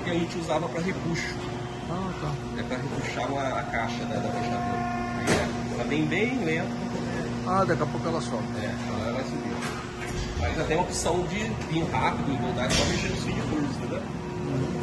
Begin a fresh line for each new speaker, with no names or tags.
que a gente usava para repuxo.
Ah, tá.
É para repuxar a caixa da fechadura. Ela vem bem lenta.
Ah, daqui a pouco ela sobe.
Ela vai subir. Mas até a opção de vir rápido e voltar só mexer nos feed cursos, entendeu?